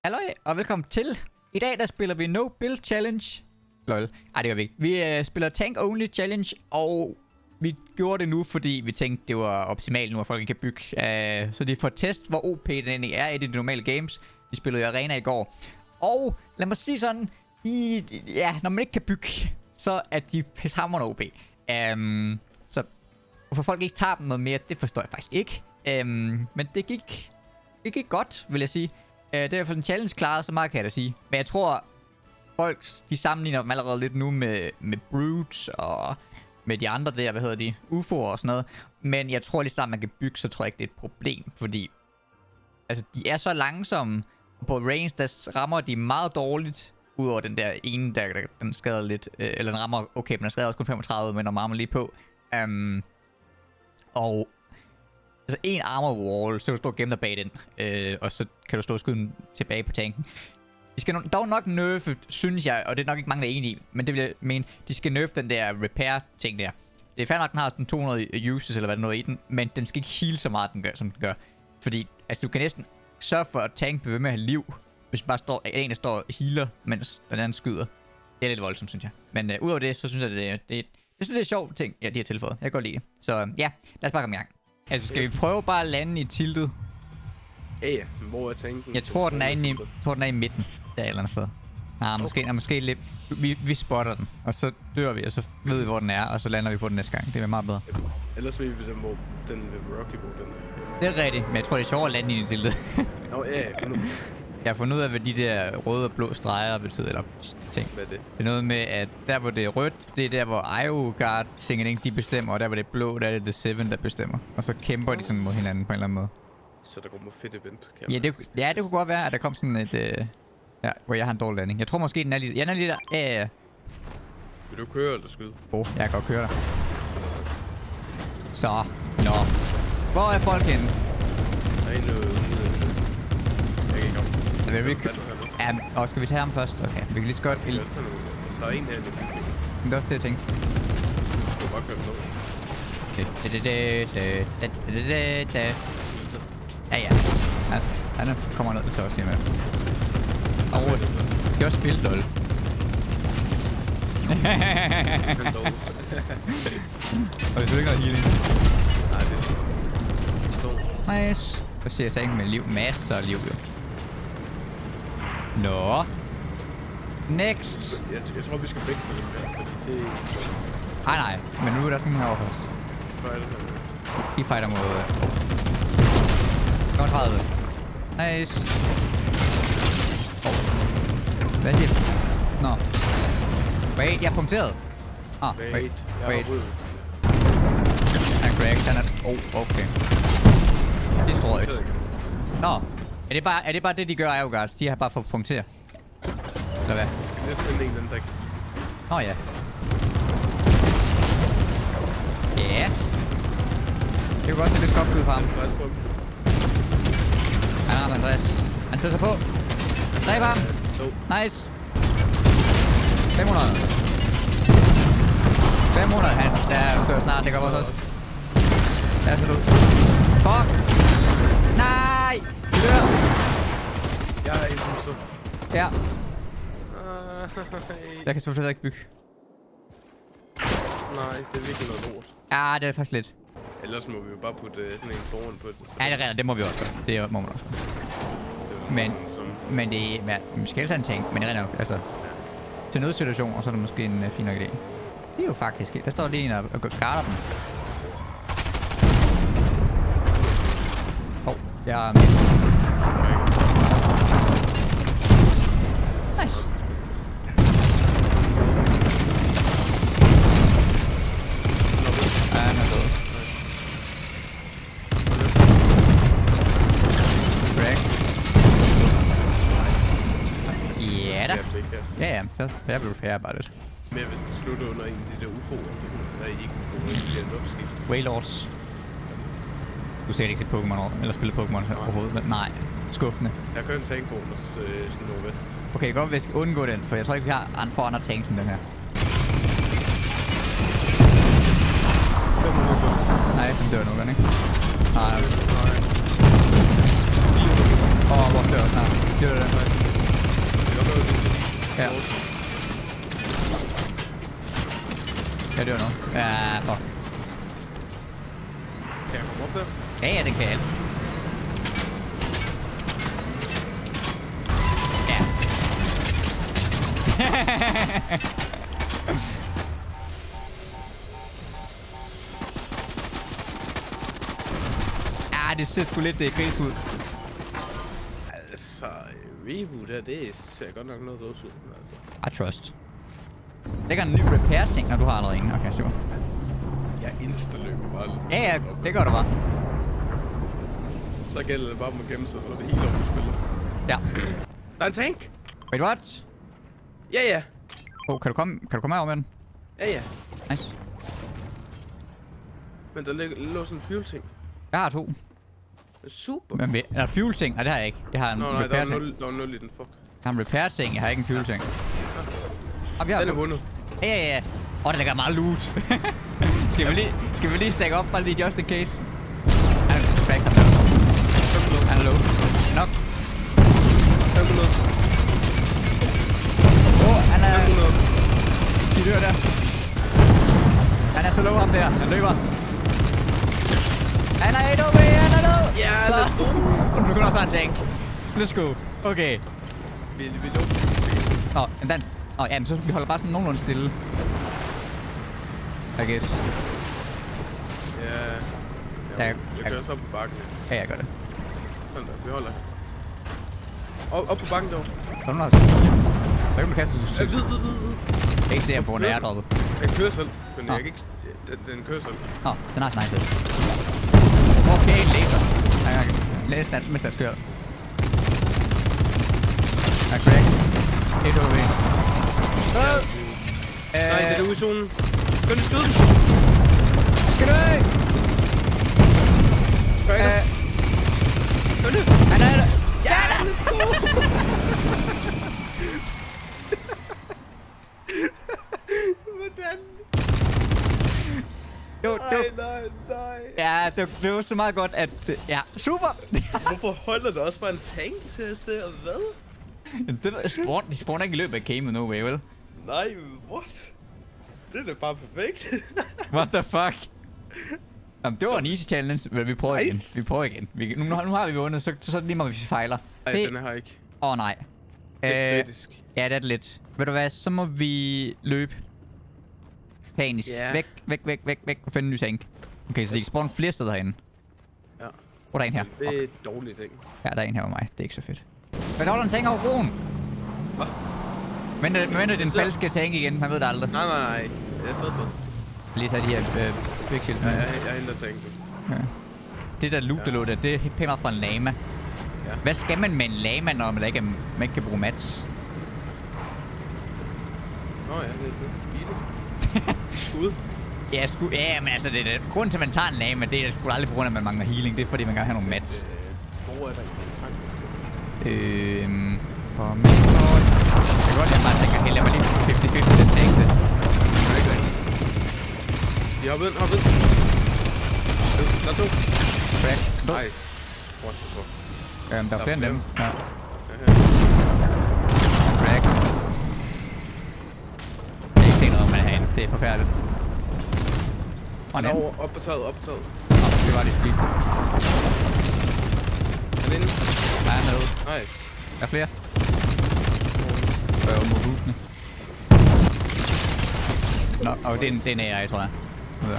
Hallo og velkommen til. I dag der spiller vi No Build Challenge. Lol. Ej, det gør vi ikke. Vi spiller Tank Only Challenge, og vi gjorde det nu, fordi vi tænkte, det var optimalt nu, at folk ikke kan bygge. Så det er for at teste, hvor OP den egentlig er i de normale games. Vi spillede i Arena i går. Og lad mig sige sådan, når man ikke kan bygge, så er de pishamrende OP. Så hvorfor folk ikke tager dem noget mere, det forstår jeg faktisk ikke. Men det gik godt, vil jeg sige. Det er i hvert fald en challenge klaret, så meget kan jeg da sige. Men jeg tror, folk de sammenligner dem allerede lidt nu med Brutes og med de andre der, hvad hedder de, UFO'er og sådan noget. Men jeg tror lige snart man kan bygge, så tror jeg ikke det er et problem, fordi altså de er så langsomme. På range der rammer de meget dårligt, udover den der ene der den skader lidt, eller den rammer okay, men den skader også kun 35, men den rammer lige på. Og altså en armor wall, så kan du stå og gemme dig bag den, og så kan du stå og skyde den tilbage på tanken. De skal dog nok nerfe, synes jeg, og det er nok ikke mange, der er enige i, men det vil jeg mene, de skal nerfe den der repair ting der. Det er fandme nok, den har den 200 uses, eller hvad der noget i den, men den skal ikke heal så meget, som den gør. Fordi, altså du kan næsten sørge for, at tanken bliver ved med at have liv, hvis bare står en, der står og healer, mens den anden skyder. Det er lidt voldsomt, synes jeg. Men udover det, så synes jeg, jeg synes, det er sjovt ting, ja, de har tilføjet. Jeg kan godt lide det. Så ja, lad os bare komme i gang. Altså, skal vi prøve bare at lande i tiltet? Ja, hvor er tanken? Jeg tror, den er i midten. Der et eller andet sted. Nej, måske lidt. Vi spotter den, og så dør vi, og så ved vi, hvor den er, og så lander vi på den næste gang. Det er meget bedre. Ellers ved vi, hvor den ved Rocky, hvor den er. Det er rigtigt, men jeg tror, det er sjovt at lande i tiltet. Nå, ja. Jeg har fundet ud af, hvad de der røde og blå streger betyder, eller ting. Hvad er det? Det er noget med, at der hvor det er rødt, det er der hvor IO-guard tingene de bestemmer, og der hvor det er blå, der er det The Seven, der bestemmer. Og så kæmper de sådan mod hinanden på en eller anden måde. Så der kommer fedt event, ja, det kunne godt være, at der kom sådan et... ja, hvor jeg har en dårlig landing. Jeg tror måske, den er lige... Ja, den er lige der. Ja. Vil du køre eller skyde? Jeg kan godt køre der. Så. Nå. Hvor er folk henne? Der er en jeg kan ikke komme. Ja, skal vi tage ham først? Okay, vi kan lige så godt... Der er en her i bygningen. Det er også det, jeg tænkte. Du kan godt køre med. Ja. Han kommer ned, så også lige med. Og det kan også spille dårligt. Og det er ikke noget healing. Nej, det er nice. Så ser jeg tanken med liv. Masser af liv, jo. Nå. Next. Jeg tror, vi skal væk fra dem der, fordi det er... Nej. Men nu er der sådan en herovre først. De fighter mod... 30. Nice. Hvad siger du? Nå. Wait, jeg er punkteret. Wait. Han er cracked, han er... okay. Det tror jeg ikke. Nå. Er det bare det, de gør, IO-guards? De har bare fået punktere. Eller hvad? Jeg skal næsten finde en eller anden, der... Nå ja. Ja. Det kunne godt se lidt kopskud fra ham. Han har Andreas. Han sætter sig på. Dræb ham. Nice. 500. 500. Han der dør snart. Det går også. Der er så ud. Fuck. Nej. Dør. Jeg er impulser. Ja. Jeg kan selvfølgelig ikke bygge. Nej, det er virkelig noget lort. Ja, det er faktisk lidt. Ellers må vi jo bare putte sådan en foran på det. Ja, det er rigtigt. Det må vi også gøre. Det må man også gøre. Men det er... Vi skal helst have en tank, men det er nok, altså... Til nødsituationer, så er det måske en fin nok idé. Det er jo faktisk... Der står lige en og garder dem. Jeg er mistet. Nice. Ja, han er død. Ja da. Ja, så jeg blev færre bare lidt. Men hvis den slutter under en af de der UFO'er, der er ikke UFO'er, det er nok skidt. Waylords. Du ser ikke til Pokémon eller spille Pokémon overhovedet, men nej. Skuffende. Jeg kører en tank på os, sådan nordvest. Okay, det kan godt, at vi skal undgå den, for jeg tror ikke, vi har andre tanks end den her. Nej, den dør nu, ikke? Nej. Hvor dør den her? Dør den? Ja, det var noget. Ja, fuck. Kan jeg komme op der? Ja, den kan alt. Ja. Ja, det ser sgu lidt gris ud. Altså, reboot her, det ser godt nok noget døds ud. Altså. I trust. Det kan en ny repair-ting, når du har allerede en. Okay, super. Jeg instaløber bare. Ja, det gør du bare. Så gælder det bare om at gemme sig, så det hele op til spillet. Ja. Der er en tank! Wait, what? Ja. Oh, kan du komme herover med den? Ja. Nice. Men der lå sådan en fuel-ting. Jeg har 2. Super. Men er fuel-ting? Nej, det har jeg ikke. Jeg har en nej, der repair-ting. var 0 i den, fuck. Jeg har en repair-ting, jeg har ikke en fuel-ting. Den er vundet. Ja. Der ligger meget loot. skal vi lige stack op, bare lige just in case. Han er back, han er low. Nok. 500. Han er... 500. De dør der. Han er så low ham der. Han løber. Han er 1 OB, han er low. Ja, let's go. Du begynder snart en tank. Let's go. Okay. Vi lukker. Den. Ja, så vi holder bare sådan nogenlunde stille. I guess. Ja. Jeg kører så op på bakken. Ja, jeg gør det. Sådan der, vi holder. Op på bakken derovre. Kom nu, altså. Så kan du kaste sig. Vid. Jeg kan ikke se, at jeg får en airdroppet. Jeg kører selv, men jeg kan ikke... Den kører selv. Den er nice. Okay, laser. Jeg kan læse den, mens den skør. Jeg er crack. 1 OV. Nej, det er ude i zonen. Skal du skyde den? Skal du af? Gør det? Han er der. Ja, let's go! Hvordan? Nej. Ja, det var så meget godt, at... Ja, super! Hvorfor holder der også bare en tank til at stå og hvad? De spawner ikke i løbet af gamet, no way, vel? Nej, what? Det er da bare perfekt. What the fuck? Jamen, det var en easy challenge, men vi prøver igen. Nu har vi vundet, så er det lige meget, hvis vi fejler. Nej, den har jeg ikke. Nej. Det er kritisk. Ja, det er det lidt. Ved du hvad, så må vi løbe. Panisk. Yeah. Væk. Og finde en ny tank. Okay, så de kan spawne flere steder herinde. Ja. Der er en her. Det er dårlige ting. Ja, der er en her med mig. Det er ikke så fedt. Men der holder en tank over broen. Hvad? Men den falske tank igen. Man ved det aldrig. Nej. Jeg er stadig for. Lige tage de her big shield. Ja, jeg henter tanken. Ja. Det der loot, der lå der, det er pænt meget fra en lama. Ja. Hvad skal man med en lama, når man ikke kan bruge mats? Nå ja, det er fedt. Skud. Ja, men altså, det er grunden til, at man tager en lama, det er sgu aldrig på grund af, at man mangler healing. Det er, fordi man gerne vil have nogle mats. Hvor er der en tank? På midtport. Det kan godt, jeg bare tænker, hey, lad mig lige 50-50 den tænkte. De har vendt. Der er 2. Crack. Nice. What the fuck? Der er flere end dem. Ja. Crack. Det er ikke set noget med herinde. Det er forfærdeligt. Han er over, op på taget. Det var de fleste. Er det inde? Der er noget. Nice. Der er flere. Mod husene. Nå, det er en AI, tror jeg. Ja.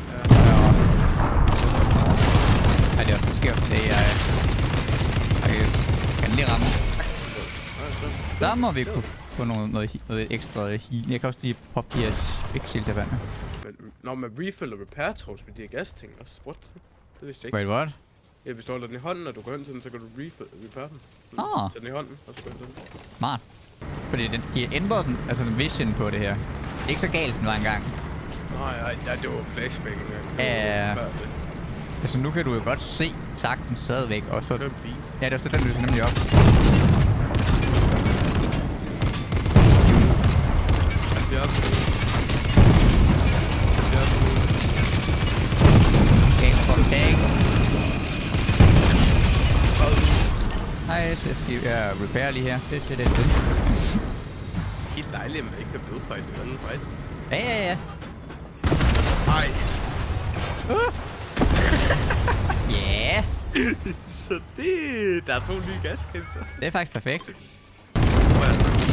Ej, det er også skævt. Det er AI. Kan den lige ramme? Der må vi kunne få noget ekstra heal. Jeg kan også lige poppe de her big shield til vandet. Nå, med refill og repair tools med de her gasting også. What? Det vidste jeg ikke. Wait, what? Ja, hvis du holder den i hånden, og du går hen til den, så kan du repair den. Tag den i hånden, og så går den. Smart. Fordi de ændrede den, altså den vision på det her. Det er ikke så galt, den var engang. Nej, det var flashback engang. Ja. Altså nu kan du jo godt se sagtens stadigvæk, og så... Det er en bil. Ja, det er også den løser nemlig op. Tank. Nice, jeg skal repair lige her. Det. Helt dejligt, at man ikke kan blodfight i anden fights. Ja. Ja. Så det... Der er 2 nye gaskæmser. Det er faktisk perfekt. Hvor er det?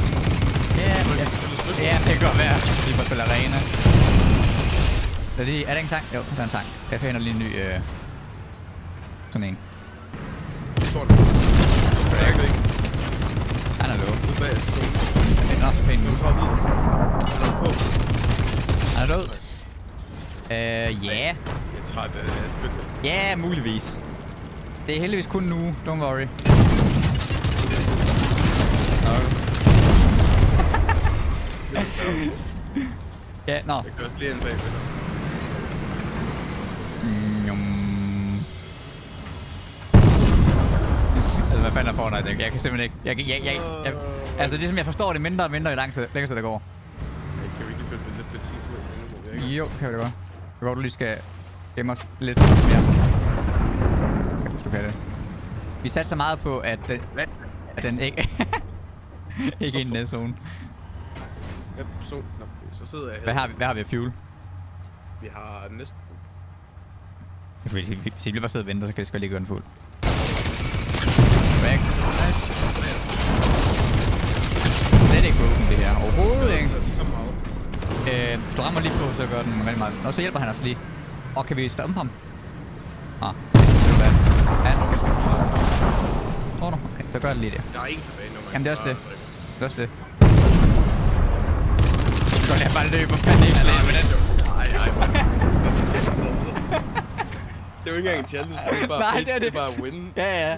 Ja, det kan godt være. Vi får spille arena. Er det en tank? Jo, der er en tank. Jeg finder lige en ny... sådan en. Han er low. Nå, pænt nu. Han er død. Ja. Jeg tager det spændende. Ja, muligvis. Det er heldigvis kun nu. Don't worry. Ja, nå. Jeg kan også lige en bag med dig. Altså, hvad fanden er Fortnite? Jeg kan simpelthen ikke... altså, det som jeg forstår det mindre og mindre i længere tid det går. Kan vi ikke følge lidt benzin på? Jo, kan vi det godt. Det går, du lige skal gemme os lidt mere. Okay, det. Vi satte så meget på, at den ikke... ikke i den zone. Ja, så sidder jeg her. Hvad har vi af fuel? Vi har næsten Hvis vi bliver bare sidde og vente, så kan det sgu lige gøre den fuld. Back. Det er ikke broken det her. Overhovedet ikke. Hvis du rammer lige på, så gør den veldig meget. Og så hjælper han os lige. Og kan vi stoppe ham? Ah, det er hvad? Ja, den skal stoppe. Tror du? Okay, så gør det lige det. Der er ingen tilbage, når man... Jamen det er også det. Det er også det. Så lad bare løbe og panik og lave med den. Nej. Det er jo ikke engang en challenge, det er bare nej, det er bare win. Ja.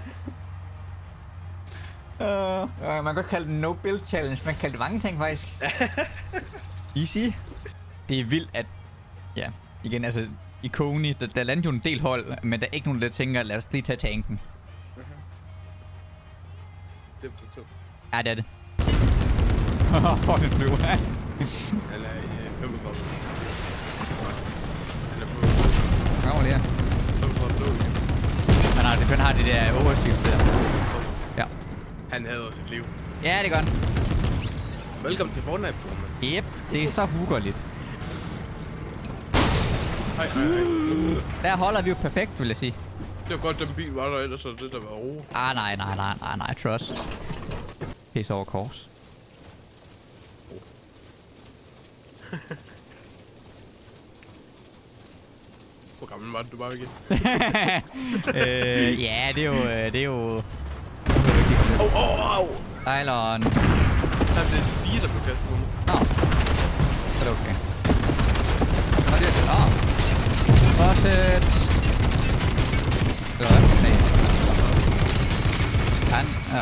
Man kan godt kalde det no build challenge, man kan kalde det mange ting faktisk. Easy. Det er vildt at, ja, igen altså, i Kony, der landte jo en del hold, men der er ikke nogen, der tænker, lad os lige tage tanken. Det er to. Ja, det er det. Fuck en flyver. Eller 35. Eller på... Kommer lige her. 35 blå. Han har det der overskift der. Ja. Han havde også et liv. Ja, det gør han. Velkommen til Fortnite, formand. Yep, det er så huggerligt. Hej. Der holder vi jo perfekt, vil jeg sige. Det var godt, den bil var der, ellers så det der var ro. Nej, trust. Pisse over kors. Hvor gammel var du bare ikke? Ja, det er jo... Au! Ejlon. Der er det spire, der blev kastet på mig. Nå. Så er det okay. Og det er... Åh. Bosset. Eller hvad? Nej. Han. Ja.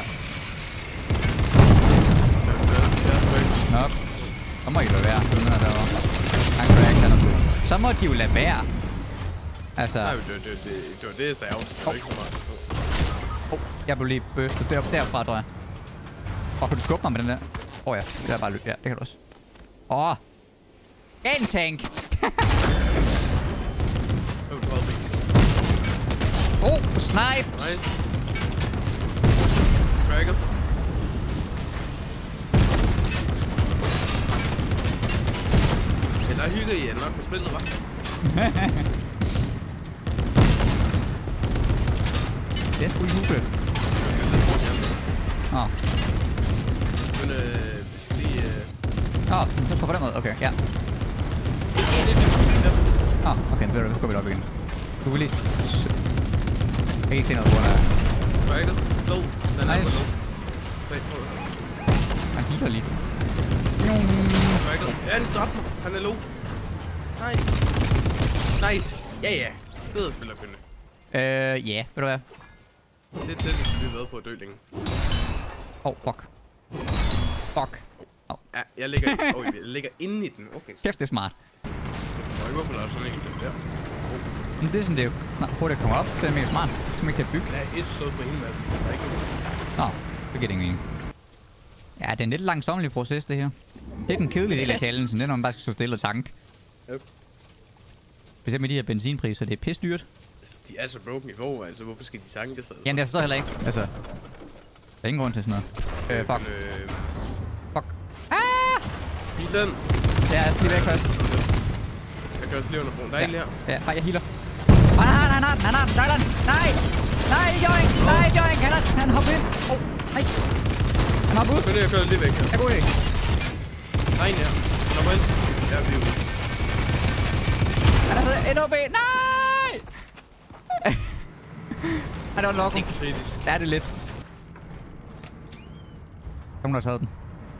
Nok. Så må I lade være. Han crack. Så må de jo lade være. Altså... Nej, det var det, jeg sagde. Det var ikke så meget. Jeg blev lige bøstet derfra, tror jeg. Kan du skubbe mig med den der? Ja, det er bare ja, det kan du også. En tank! Snipe! Nice. Cracker. Der hygger I nok på spillet, hva'? Det er sgu hygge. Men vi skal lige... så på den måde. Okay, ja. Okay, så går vi op igen. Du kan lige... Jeg kan ikke se noget på grund af... Cracker. Low. Den er på low. Han healer lige. Cracker. Ja, den dræbte mig. Han er low. Nice. Ja. Fed at spille at finde. Ja, ved du hvad? Det er det, vi har været på at dø længe. Fuck. Ja, jeg ligger inde i den. Okay. Kæft, det er smart. Jeg ved ikke, hvorfor der er sådan en der. Men det er sådan, det er jo hurtigt at komme op. Det er mega smart. Det er ikke til at bygge. Der er et sted på hele mappen. Der er ikke noget. Det giver det ingen. Ja, det er en lidt langsomlig proces, det her. Det er den kedelige del af challengen. Det er, når man bare skal stå stille og tank. Yep. Specielt med de her benzinpriser. Det er pisse dyrt. De er så broken i forvejen, så hvorfor skal de tanke sig? Jamen, det forstår heller ikke. Altså, der er ingen grund til sådan noget. Fuck. Bilen! Ja, jeg skal lige væk først. Jeg skal også lige under broen. Der er en her. Ja, jeg healer. Han har den. Dylan. Nej, Joink. Nej, Joink. Han hopper ind. Nice. Han har bud. Men jeg kører lige væk her. Ja, god idé. Der er en her. Kom ind. Ja, vi er ude. Han er fed. NOB. Nej! Det var lokken. Det er kritisk. Ja, det er lidt. Nogen har taget den.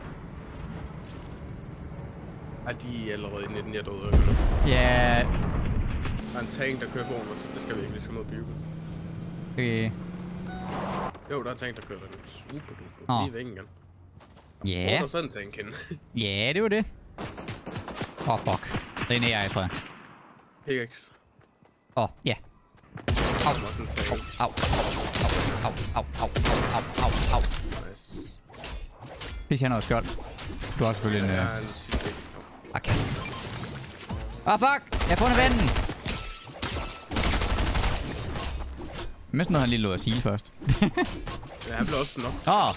Ej, de er allerede i 19, jeg døde. Ja. Der er en tank, der kører foran os. Det skal vi ikke. Vi skal mod bygge. Okay. Jo, der er en tank, der kører den. Super duper. Lige væk igen. Ja. Hvor er der sådan en tank henne? Ja, det var det. Fuck. Det er en AI, tror jeg. Pickaxe. Ja. Au. Nice. Hvis jeg har noget skjold. Du har selvfølgelig en... kast. Fuck! Jeg har fundet vennen! Mest noget, han lige lå at sige først. Ja, han blev også nok.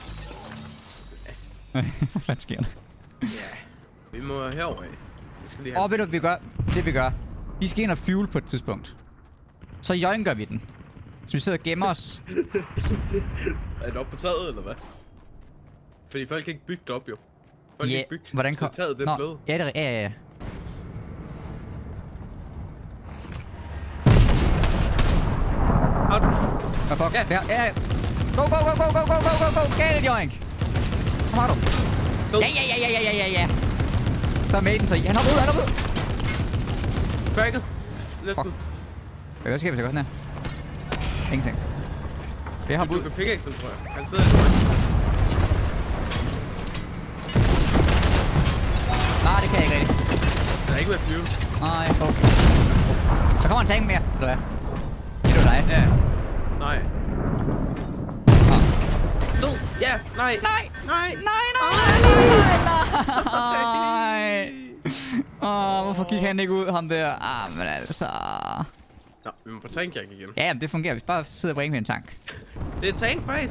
Hvad fanden sker der? Ja. Vi må herover af. Vi skal lige have... Ved du, vi gør? Det vi gør. Vi skal ind og fuel på et tidspunkt. Så joinker vi den. Så vi sidder og gemmer os. Er det oppe på taget, eller hvad? Fordi folk kan ikke bygge det op, jo. Folk kan ikke bygge. Hvordan kom... taget det blød. Ja, det er... Ja. Fuck. Ja. Go. Galt, joink. Kom har du. Ja. Så er Maiden, så han hopper ud. Cracket. Næsten. Hvad sker, hvis jeg gør sådan her? Ingenting. Jeg har ud. Du kan pickaxe, tror jeg. Han sidder i. Nej, det kan jeg ikke rigtig. Der er ikke med flyve. Nej, okay. Der kommer en tank mere, eller hvad? Det er dig. Ja. Nej. Ja, nej. Hvorfor gik han ikke ud, ham der? Men altså... Nå, vi må få tankjagt igen. Ja, det fungerer. Vi bare sidder og bringer med en tank. Det er tank, faktisk.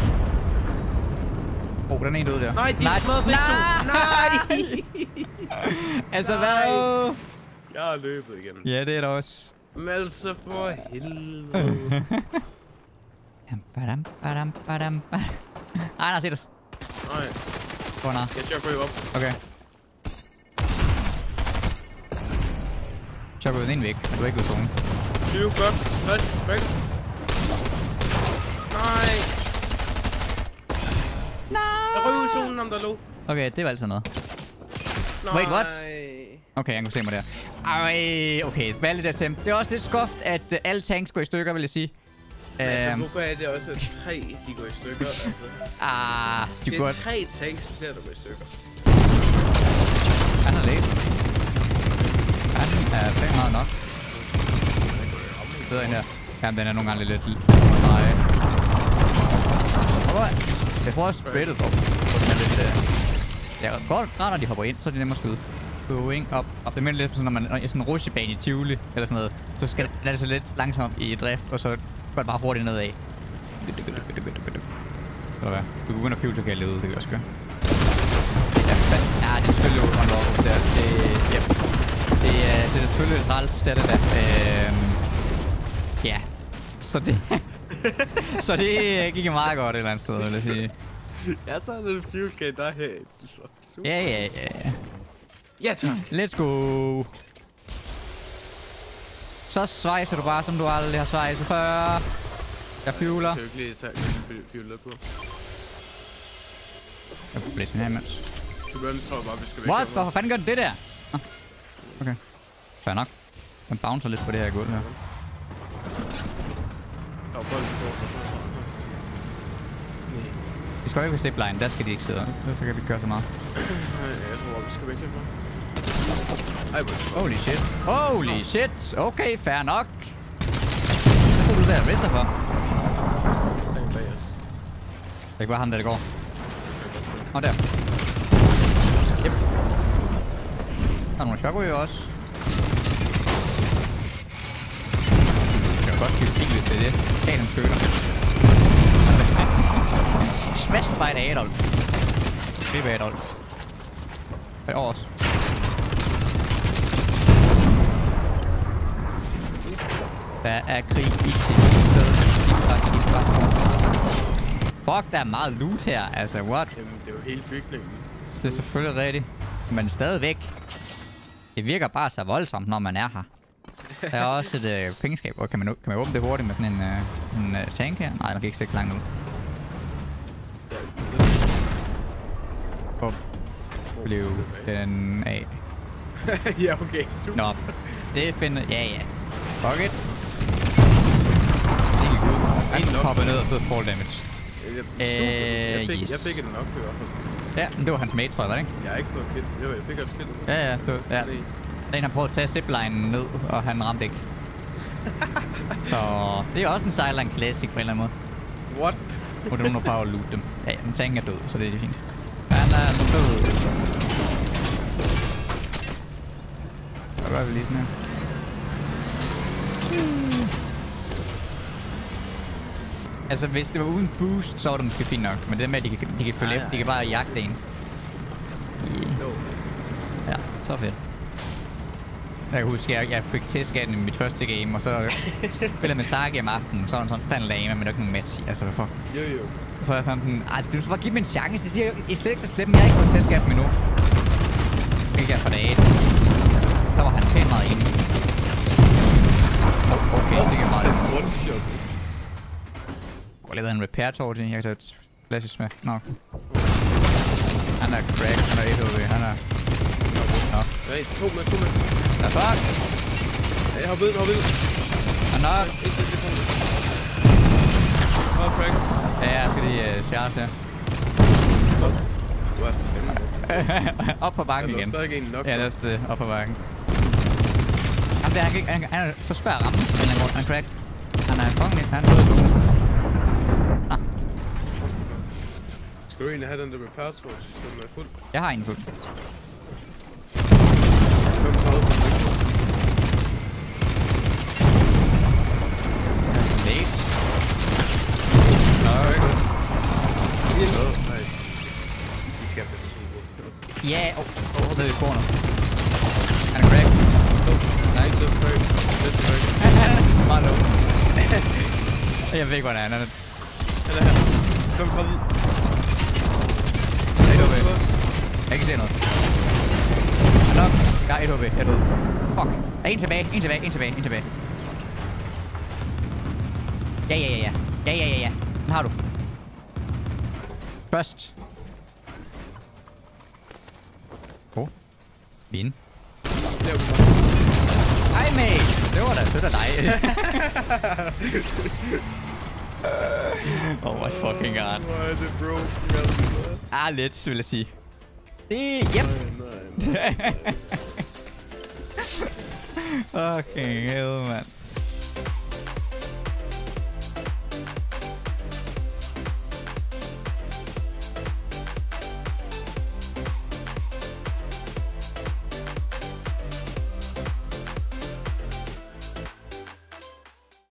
Den er en død der. Nej, de er slået begge to. Nej! Altså, hvad? Jeg har løbet igen. Ja, det er det også. Men altså, for helvede. Han har set os. Nej. Hvor er jeg chokker jo op. Okay. Chokker den ind væk. Du er ikke ud zonen. Flyve godt. Touch. Back. Nej. Jeg røg ud i zonen, om der lå. Okay, det var altid noget. Nej. Wait, what? Okay, han kunne se mig der. Ej, okay. Hvad er det der tem? Det er også lidt skoft, at alle tanks går i stykker, vil jeg sige. Altså, hvorfor er det også, at 3 de går i stykker? Altså. Det er 3 tanks, vi ser, der går i stykker. Han er lægt. Han er fandme meget nok. Sidder ind her. Jamen, den er nogle gange lidt... Nej. Jeg tror også spreadet op. Ja, godt når de hopper ind, så er det nemmere at skyde. Going up. Det minder lidt sådan, når man er sådan en rushebane i Tivoli, eller sådan noget. Så skal det så lidt langsomt i drift, og så går det bare hurtigt nedad. Eller hvad? Du kan begynde at fuel, så kan jeg lede ud, det kan jeg også gøre. Ja, det er selvfølgelig unlocket der. Det er selvfølgelig et træls, det der. Ja. Så det... så det gik meget godt et eller andet sted, vil jeg sige. Ja, så er det en fuel can der her. Ja. Ja, tak. Let's go. Så svejser du bare, som du aldrig har svejset før. Jeg fueler. Jeg kan jo ikke lige tage fuelet på. Jeg får blæse her imens. Du tror jeg bare, vi skal væk. What? Hvorfor fanden gør den det der? Okay. Fair nok. Den bouncer lidt på det her gulv her. Vi skal jo ikke have zipline, der skal de ikke sidde. Så kan vi køre så meget. Jeg tror, vi skal væk herfra. Holy shit! Okay, fair nok. Hvad tror du der racer for? Den er bag os. Det er ikke bare ham, der går. Der. Yep. Der er nogle shockwave også. Jeg kan godt skifte helt til det. Tag den støtter. Smash by the Adolf. Det er Adolf. Hvad er os? Der er krig i til. Fuck, der er meget loot her. Altså, what? Jamen, det er jo hele bygningen. Det er selvfølgelig rigtigt. Men stadigvæk. Det virker bare så voldsomt, når man er her. Der er også et pengeskab. Og kan man åbne det hurtigt med sådan en tank her? Nej, man kan ikke se langt ud. Blev den af. Ja, okay. Super. Nå, det finder... Ja. Fuck it. Det gik ud. Han hopper ned og fået fall damage. Jeg fik den nok, det var. Ja, men det var hans mate, tror jeg, var det ikke? Jeg har ikke fået kill. Jeg fik også kill. Ja. Den har prøvet at tage ziplinen ned, og han ramte ikke. Så det er også en Silent Classic på en eller anden måde. What? Og det er nogen, der prøver at loot dem. Ja, men tanken er død, så det er fint. Han er død. Hvad gør vi lige sådan her? Altså, hvis det var uden boost, så var det måske fint nok. Men det med, at de kan følge efter, de kan bare jagte en. Ja, så fedt. Jeg kan huske, at jeg fik testskatten i mit første game, og så spillede med Sagi om aftenen. Så var sådan en lame, men der er ikke nogen match. Altså, hvorfor? Jo. Så er jeg sådan, du skal bare give mig en chance. De siger, I slet ikke så slemt, jeg har ikke fået testskatten endnu. Hvilket jeg for dage. Der var han pænt meget enig. Okay, det gik meget. One shot. Jeg lavede en repair torch i. Jeg kan tage et flashes med. Nå. Han er crack. Han er 1 HV. Han er... Nå. Nej, 2 med. Der er fuck! Jeg har ved. Han er nok. Crack. Ja, jeg skal lige charge der. Op på bakken igen. Ja, det er det. Op på bakken. Ham der, han er så svær at ramme. Han er crack. Han er fucking... Han er død. Skal du egentlig have den der repair torch, som er fuld? Jeg har en fuld. Late. Nå, ikke? Nej. De skal passe sådan. Ja, det er i corner. Han er crack. Nej, det er crack. Meget low. Jeg ved ikke, hvor han er. Han er her. 35. Jeg kan ikke se noget. Han er nok. Jeg har 1 HV. Jeg er død. Fuck. Der er en tilbage. Ja. Den har du. Først. Fint. Hej, mate. Det var da sødt af dig. Oh my fucking god. Hvor er det broken, Lidt, vil jeg sige. Yep. Nej. Fucking hell, man.